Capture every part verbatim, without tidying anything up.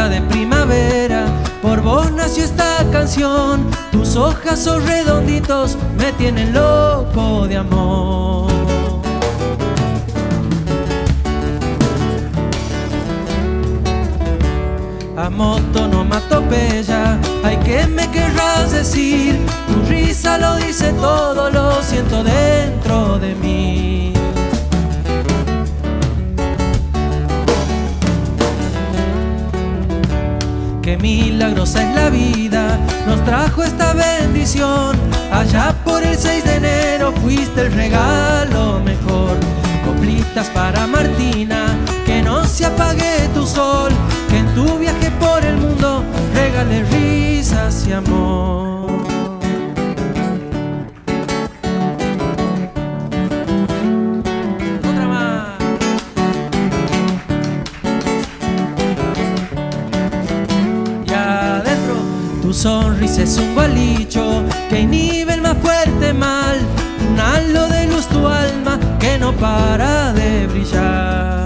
florcita de primavera, por vos nació esta canción. Tus ojazos redonditos me tienen loco de amor. Amoto no matopella, ay, ¿qué me querrás decir? Tu risa lo dice todo, lo siento dentro de mí. Qué milagrosa es la vida, nos trajo esta bendición. Allá por el seis de enero fuiste el regalo mejor. Coplitas para Martina, que no se apague tu sol, que en tu viaje por el mundo regales risas y amor. Otra más. Y adentro tu sonrisa es un gualicho que inhibe el más fuerte mal, un halo de luz tu alma que no para de brillar.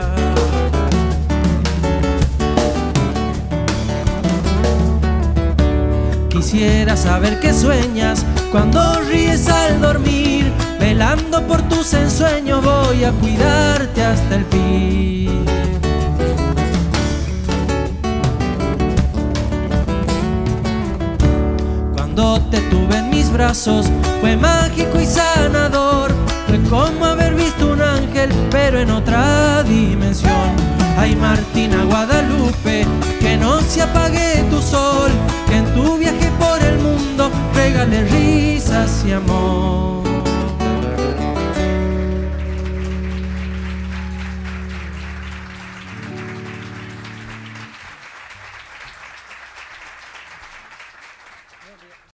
Quisiera saber qué sueñas cuando ríes al dormir, velando por tus ensueños voy a cuidarte hasta el fin. Cuando te tuve en mis brazos fue mágico y sanador, fue como haber visto un ángel pero en otra dimensión. Ay, Martina Guadalupe, que no se apague tu sol, que en tu viaje por el mundo regales risas y amor.